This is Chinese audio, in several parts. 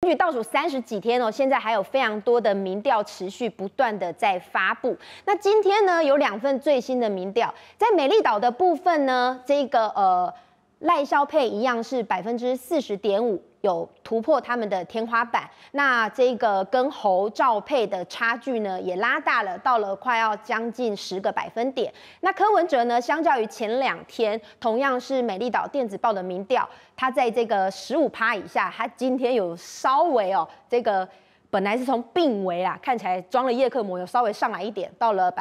选举倒数30几天哦，现在还有非常多的民调持续不断的在发布。那今天呢，有2份最新的民调，在美丽岛的部分呢，这个赖萧配一样是40.5%。有突破他们的天花板，那这个跟侯赵配的差距呢也拉大了，到了快要将近10个百分点。那柯文哲呢，相较于前2天，同样是美丽岛电子报的民调，他在这个15%以下，他今天有稍微这个本来是从病危啦，看起来装了叶克膜，有稍微上来一点，到了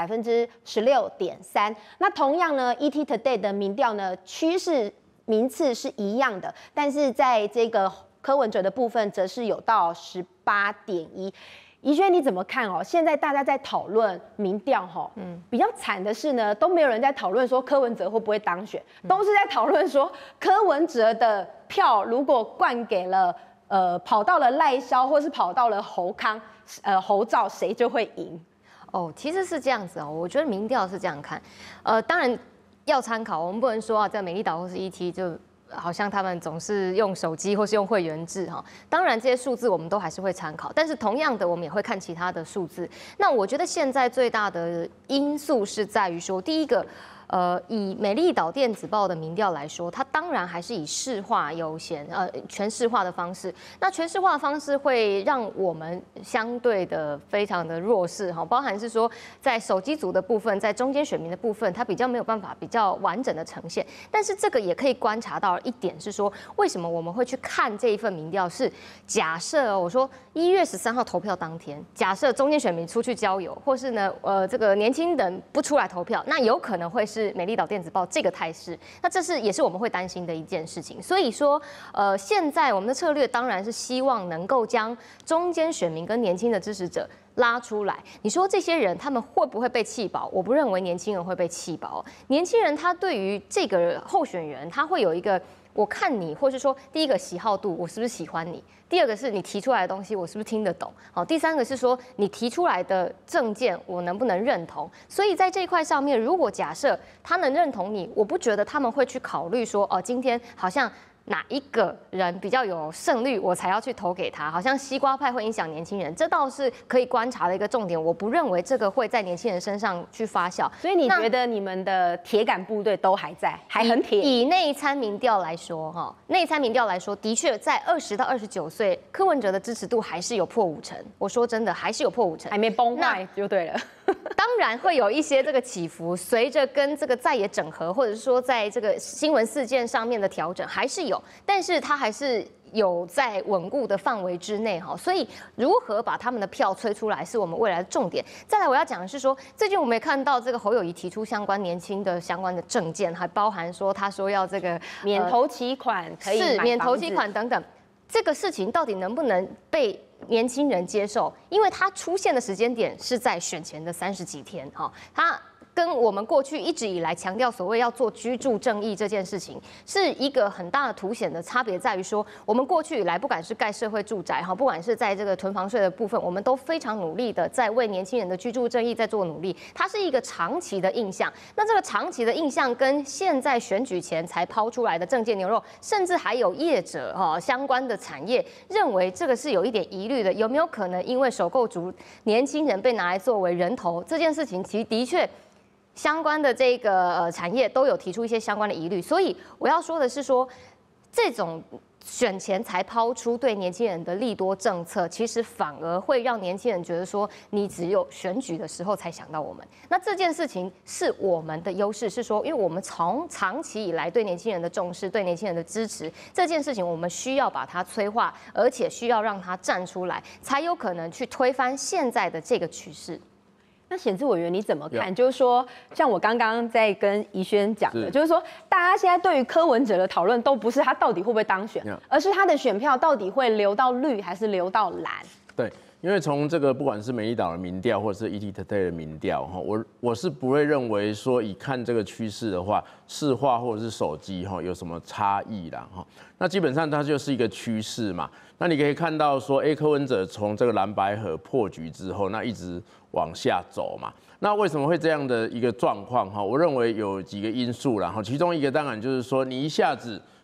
16.3%。那同样呢 ，ET Today 的民调呢，趋势名次是一样的，但是在这个柯文哲的部分则是有到18.1%。宜萱你怎么看哦？现在大家在讨论民调比较惨的是呢，都没有人在讨论说柯文哲会不会当选，都是在讨论说柯文哲的票如果灌给了跑到了赖萧或是跑到了侯康侯赵，谁就会赢？ 哦，其实是这样子哦，我觉得民调是这样看，当然要参考，我们不能说在美丽岛或是 ET 就。好像他们总是用手机或是用会员制哈，当然这些数字我们都还是会参考，但是同样的我们也会看其他的数字。那我觉得现在最大的因素是在于说，第一个。以美丽岛电子报的民调来说，它当然还是以市话优先，全市话的方式。那全市话的方式会让我们相对的非常的弱势哈，包含是说在手机组的部分，在中间选民的部分，它比较没有办法比较完整的呈现。但是这个也可以观察到一点是说，为什么我们会去看这一份民调？是假设我说1月13号投票当天，假设中间选民出去郊游，或是呢这个年轻人不出来投票，那有可能会是美丽岛电子报这个态势，那这也是我们会担心的一件事情。所以说，现在我们的策略当然是希望能够将中间选民跟年轻的支持者拉出来。你说这些人他们会不会被弃保？我不认为年轻人会被弃保。年轻人他对于这个候选人，他会有一个。我看你，或是说，第一个喜好度，我是不是喜欢你？第二个是你提出来的东西，我是不是听得懂？好，第三个是说你提出来的政见，我能不能认同？所以在这一块上面，如果假设他能认同你，我不觉得他们会去考虑说，今天好像。哪一个人比较有胜率，我才要去投给他？好像西瓜派会影响年轻人，这倒是可以观察的一个重点。我不认为这个会在年轻人身上去发酵。 所以你觉得你们的铁杆部队都还在，还很铁？ 以内参民调来说，内参民调来说，的确在20到29岁，柯文哲的支持度还是有破50%。我说真的，还是有破50%， 还没崩坏就对了。 当然会有一些这个起伏，随着跟这个在野整合，或者是说在这个新闻事件上面的调整，还是有，但是它还是有在稳固的范围之内哈。所以如何把他们的票催出来，是我们未来的重点。再来，我要讲的是说，最近我们也看到这个侯友宜提出相关年轻的相关的政见，还包含说他说要这个免头期款，可以是免头期款等等。这个事情到底能不能被年轻人接受？因为它出现的时间点是在选前的30几天，它跟我们过去一直以来强调所谓要做居住正义这件事情，是一个很大的凸显的差别，在于说，我们过去以来不管是盖社会住宅，不管是在这个囤房税的部分，我们都非常努力的在为年轻人的居住正义在做努力，它是一个长期的印象。那这个长期的印象跟现在选举前才抛出来的政见牛肉，甚至还有业者相关的产业认为这个是有一点疑虑的，有没有可能因为首购族年轻人被拿来作为人头这件事情，其实的确。相关的这个产业都有提出一些相关的疑虑，所以我要说的是说，这种选前才抛出对年轻人的利多政策，其实反而会让年轻人觉得说，你只有选举的时候才想到我们。那这件事情是我们的优势，是说，因为我们从长期以来对年轻人的重视，对年轻人的支持，这件事情我们需要把它催化，而且需要让它站出来，才有可能去推翻现在的这个趋势。 那显智委员你怎么看？就是说，像我刚刚在跟宜萱讲的，就是说，大家现在对于柯文哲的讨论都不是他到底会不会当选，而是他的选票到底会流到绿还是流到蓝。 对，因为从这个不管是美丽岛的民调，或者是 ET Today 的民调，我是不会认为说以看这个趋势的话，市话或者是手机有什么差异啦那基本上它就是一个趋势嘛。那你可以看到说，柯文哲从这个蓝白合破局之后，那一直往下走嘛。那为什么会这样的一个状况？我认为有几个因素啦。其中一个当然就是说，你一下子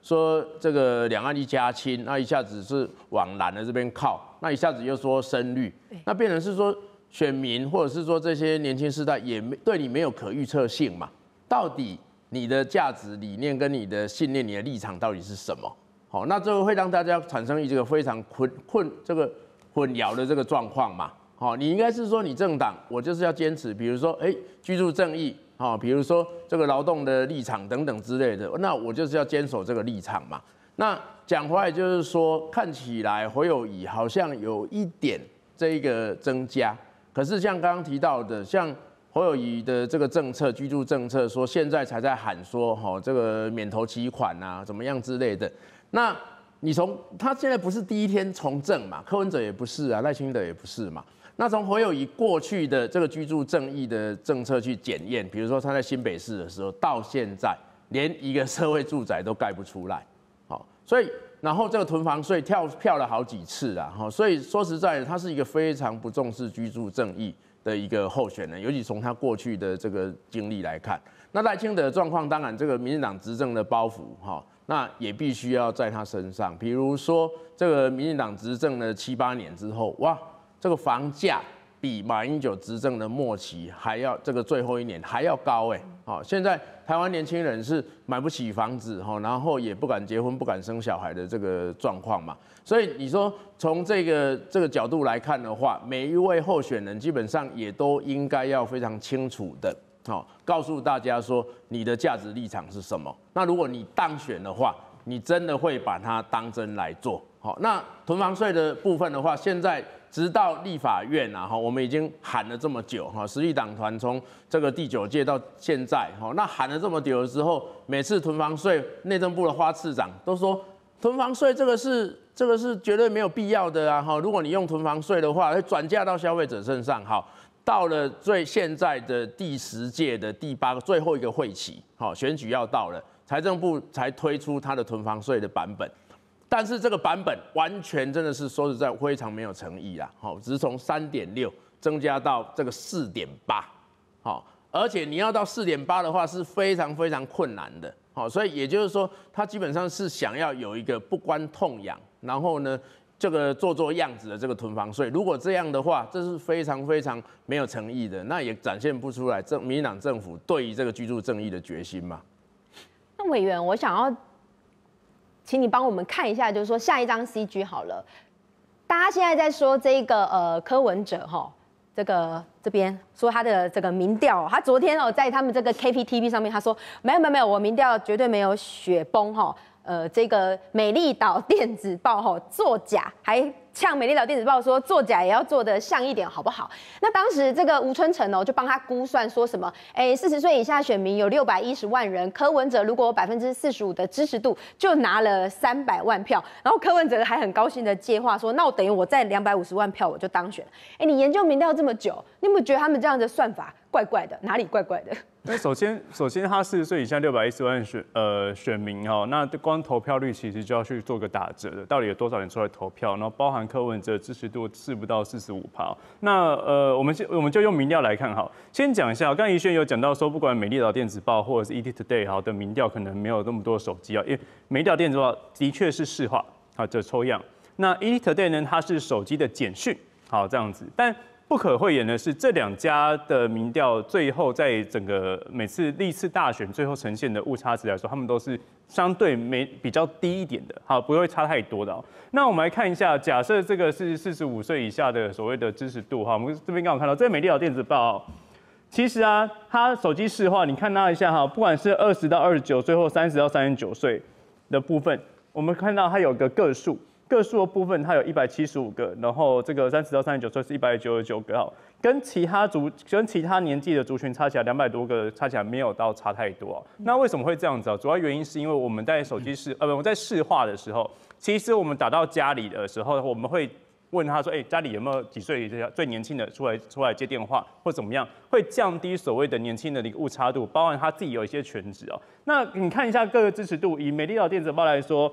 说这个两岸一家亲，那一下子是往蓝的这边靠，那一下子又说深绿，那变成是说选民或者是说这些年轻世代也对你没有可预测性嘛？到底你的价值理念跟你的信念、你的立场到底是什么？好，那这个会让大家产生一个非常混淆的这个状况嘛。好，你应该是说你政党，我就是要坚持，比如说居住正义，比如说这个劳动的立场等等之类的，那我就是要坚守这个立场嘛。那讲回来就是说，看起来侯友宜好像有一点这个增加，可是像刚刚提到的，像侯友宜的这个政策，居住政策，说现在才在喊说，这个免头期款啊，怎么样之类的。那你从他现在不是第一天从政嘛，柯文哲也不是啊，赖清德也不是嘛。那从侯友宜过去的这个居住正义的政策去检验，比如说他在新北市的时候，到现在连一个社会住宅都盖不出来，所以然后这个囤房税跳了好几次啊，所以说实在的，他是一个非常不重视居住正义的一个候选人，尤其从他过去的这个经历来看。那赖清德的状况，当然这个民进党执政的包袱那也必须要在他身上。比如说这个民进党执政了7、8年之后，哇，这个房价比马英九执政的末期还要这个最后1年还要高现在台湾年轻人是买不起房子然后也不敢结婚、不敢生小孩的这个状况嘛。所以你说从这个角度来看的话，每一位候选人基本上也都应该要非常清楚的告诉大家说你的价值立场是什么。那如果你当选的话，你真的会把它当真来做。那囤房税的部分的话，现在直到立法院我们已经喊了这么久时力党团从这个第9届到现在那喊了这么久的时候，每次囤房税，内政部的花次长都说囤房税这个是绝对没有必要的啊如果你用囤房税的话，会转嫁到消费者身上。好，到了现在的第10届的第8个最后一个会期，选举要到了，财政部才推出它的囤房税的版本。但是这个版本完全真的是说实在非常没有诚意啦，只是从3.6增加到这个4.8，而且你要到4.8的话是非常非常困难的，所以也就是说，他基本上是想要有一个不关痛痒，然后呢这个做样子的这个囤房税。如果这样的话，这是非常非常没有诚意的，那也展现不出来民进党政府对于这个居住正义的决心嘛。 那委员，我想要请你帮我们看一下，就是说下一张 CG 好了。大家现在在说这个柯文哲这边说他的这个民调，他昨天在他们这个 KPTV 上面他说没有，我民调绝对没有雪崩这个美丽岛电子报作假，还呛美丽岛电子报说作假也要做得像一点好不好？那当时这个吴春成就帮他估算说什么，40岁以下选民有610万人，柯文哲如果有45%的支持度，就拿了300万票。然后柯文哲还很高兴的接话说，那我等于我在250万票我就当选了。你研究民调这么久，你有没有觉得他们这样的算法怪怪的？哪里怪怪的？ 那首先他40岁以下610万选民那光投票率其实就要去做个打折的，到底有多少人出来投票？然后包含柯文哲支持度是不到45%。那我们就用民调来看先讲一下，刚刚宜萱有讲到说，不管美丽岛电子报或者是 ETtoday 的民调，可能没有那么多手机因为美丽岛电子报的确是市话这抽样，那 ETtoday 呢，它是手机的简讯这样子，但不可讳言的是，这2家的民调最后在整个每次历次大选最后呈现的误差值来说，他们都是相对比较低一点的，不会差太多的那我们来看一下，假设这个是45岁以下的所谓的支持度我们这边刚好看到，这美丽岛电子报其实它手机市话，你看它一下不管是20到29岁或30到39岁的部分，我们看到它有个个数的部分，它有175个，然后这个30到39岁是199个跟其他年纪的族群差起来200多个，差起来没有到差太多那为什么会这样子主要原因是因为我们在手机我们在市话的时候，其实我们打到家里的时候，我们会问他说，家里有没有几岁最年轻的出来接电话或怎么样，会降低所谓的年轻的一个误差度，包含他自己有一些权值那你看一下各个支持度，以美丽岛电子报来说。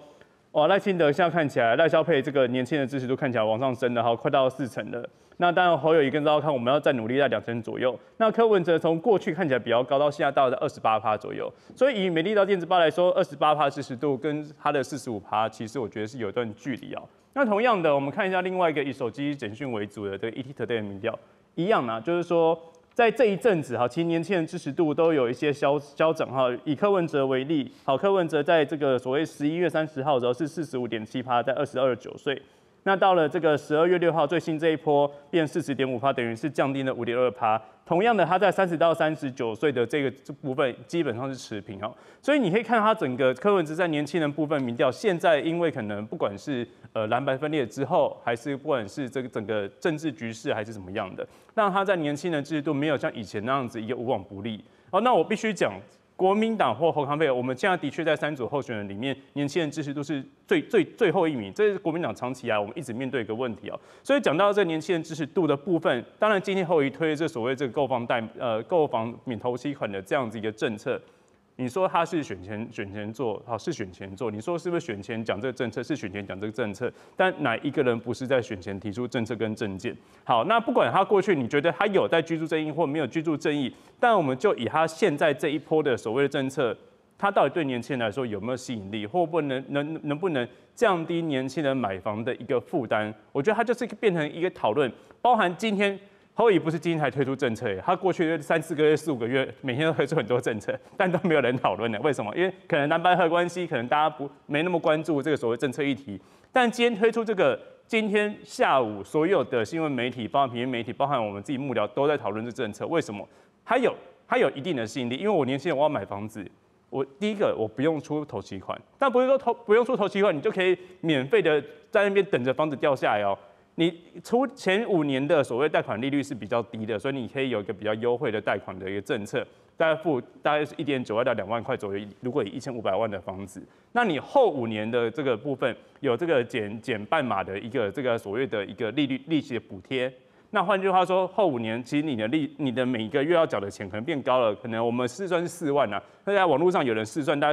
哇，赖清德现在看起来，赖萧配这个年轻人支持度看起来往上升了，好，快到40%了。那当然侯友宜跟赵少康，我们要再努力在2成左右。那柯文哲从过去看起来比较高，到现在到了28%左右。所以以美丽岛电子报来说，28%支持度跟他的45%，其实我觉得是有一段距离啊。那同样的，我们看一下另外一个以手机简讯为主的这个 ET Today 的民调，一样啊，就是说。在这一阵子哈，其实年轻人支持度都有一些消涨哈。以柯文哲为例，好，柯文哲在这个所谓11月30号的时候是45.7%，在22.9岁。那到了这个12月6号最新这一波变40.5%，等于是降低了5.2%。同样的，他在30到39岁的这部分基本上是持平哦。所以你可以看他整个柯文哲在年轻人部分民调，现在因为可能不管是蓝白分裂之后，还是不管是这个整个政治局势还是怎么样的，让他在年轻人支持度没有像以前那样子一个无往不利。哦，那我必须讲。国民党或侯康配，我们现在的确在3组候选人里面，年轻人支持度是最后一名，这是国民党长期以来我们一直面对一个问题哦。所以讲到这个年轻人支持度的部分，当然今天侯友宜推这所谓这个购房免头期款的这样子一个政策。你说他是选前做，好是选前做。你说是不是选前讲这个政策？是选前讲这个政策，但哪一个人不是在选前提出政策跟政见？好，那不管他过去你觉得他有在居住正义或没有居住正义，但我们就以他现在这一波的所谓的政策，他到底对年轻人来说有没有吸引力，或不能不能降低年轻人买房的一个负担？我觉得它就是变成一个讨论，包含今天。侯友宜不是今天才推出政策，他过去3、4个月、4、5个月，每天都推出很多政策，但都没有人讨论的。为什么？因为可能蓝白合关系，可能大家没那么关注这个所谓政策议题。但今天推出这个，今天下午所有的新闻媒体，包含平面媒体，包含我们自己幕僚，都在讨论这政策。为什么？它有一定的吸引力，因为我年轻人我要买房子，我第一个我不用出头期款，但不是说不用出头期款，你就可以免费的在那边等着房子掉下来哦。你出前5年的所谓贷款利率是比较低的，所以你可以有一个比较优惠的贷款的一个政策，大概是1.9万到2万块左右。如果以1500万的房子，那你后5年的这个部分有这个减半码的一个这个所谓的一个利息的补贴。那换句话说，后5年其实你的每个月要缴的钱可能变高了，可能我们试算是4万啊，那在网络上有人试算大概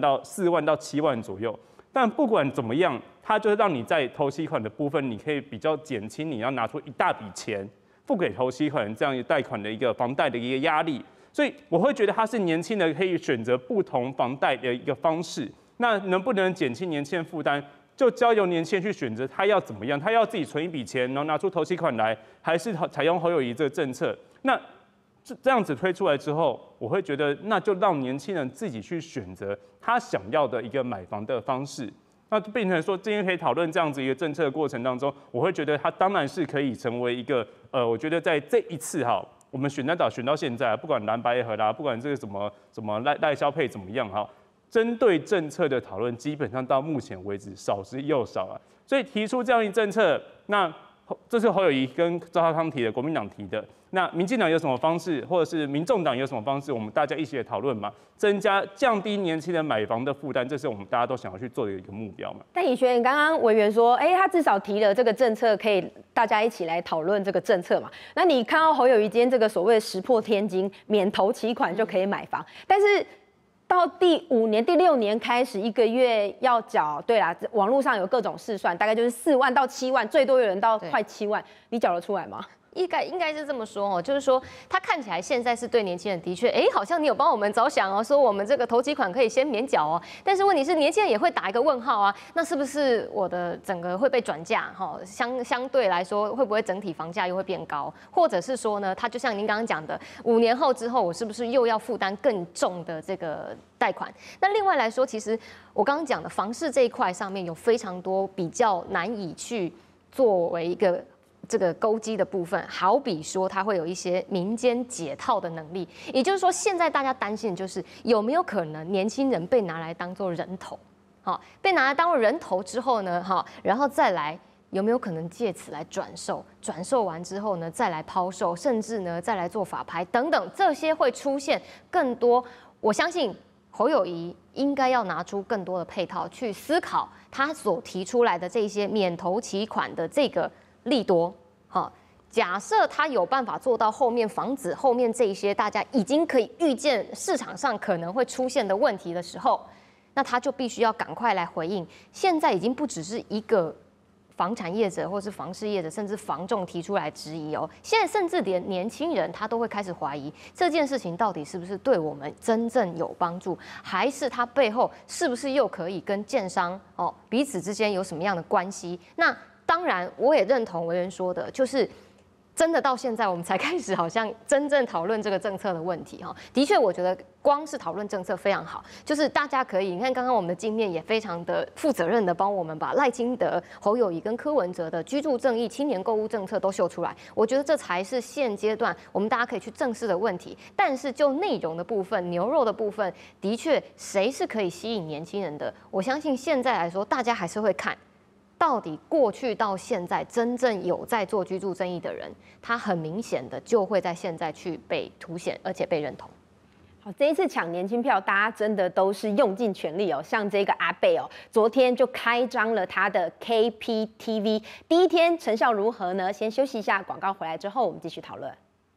4万到7万左右。但不管怎么样，它就是让你在头期款的部分，你可以比较减轻你要拿出一大笔钱付给头期款这样一个贷款的一个房贷的一个压力。所以我会觉得它是年轻人可以选择不同房贷的一个方式。那能不能减轻年轻人负担，就交由年轻人去选择他要怎么样，他要自己存一笔钱，然后拿出头期款来，还是采用侯友宜这个政策？那这样子推出来之后，我会觉得那就让年轻人自己去选择他想要的一个买房的方式。那变成说，今天可以讨论这样子一个政策的过程当中，我会觉得它当然是可以成为一个我觉得在这一次哈，我们选到现在，不管蓝白合啦，不管这个什么赖萧配怎么样哈，针对政策的讨论，基本上到目前为止少之又少啊。所以提出这样一政策，那这是侯友宜跟赵少康提的，国民党提的。那民进党有什么方式，或者是民众党有什么方式，我们大家一起来讨论嘛，降低年轻人买房的负担，这是我们大家都想要去做的一个目标嘛。 但以璇，刚刚委员说，他至少提了这个政策，可以大家一起来讨论这个政策嘛。那你看到侯友宜今天这个所谓的石破天惊，免头期款就可以买房，但是到第5年、第6年开始，1个月要缴，对啦，网络上有各种试算，大概就是4万到7万，最多有人到快7万，你缴得出来吗？ 应该是这么说哦，就是说他看起来现在是对年轻人的确，好像你有帮我们着想哦，说我们这个头期款可以先免缴哦，但是问题是年轻人也会打一个问号啊，那是不是我的整个会被转嫁哈？相对来说会不会整体房价又会变高？或者是说呢，他就像您刚刚讲的，5年后之后我是不是又要负担更重的这个贷款？那另外来说，其实我刚刚讲的房市这一块上面有非常多比较难以去作为一个这个勾稽的部分，好比说它会有一些民间解套的能力，也就是说，现在大家担心的就是有没有可能年轻人被拿来当做人头，好，被拿来当做人头之后呢，好，然后再来有没有可能借此来转售，转售完之后呢，再来抛售，甚至呢再来做法拍等等，这些会出现更多，我相信侯友宜应该要拿出更多的配套去思考他所提出来的这些免头期款的这个利多，好，假设他有办法做到后面防止后面这一些大家已经可以预见市场上可能会出现的问题的时候， 那他就必须要赶快来回应。现在已经不只是一个房产业者或是房市业者，甚至房仲提出来质疑哦。现在甚至连年轻人他都会开始怀疑这件事情到底是不是对我们真正有帮助，还是它背后是不是又可以跟建商彼此之间有什么样的关系？那当然，我也认同维仁说的，就是真的到现在我们才开始好像真正讨论这个政策的问题哈。的确，我觉得光是讨论政策非常好，就是大家可以，你看刚刚我们的经验也非常的负责任的帮我们把赖清德、侯友宜跟柯文哲的居住正义、青年购物政策都秀出来。我觉得这才是现阶段我们大家可以去正视的问题。但是就内容的部分、牛肉的部分，的确谁是可以吸引年轻人的？我相信现在来说，大家还是会看。到底过去到现在真正有在做居住正义的人，他很明显的就会在现在去被凸显，而且被认同。 好，这一次抢年轻票，大家真的都是用尽全力哦。像这个阿贝哦，昨天就开张了他的 KPTV， 第一天成效如何呢？先休息一下，广告回来之后我们继续讨论。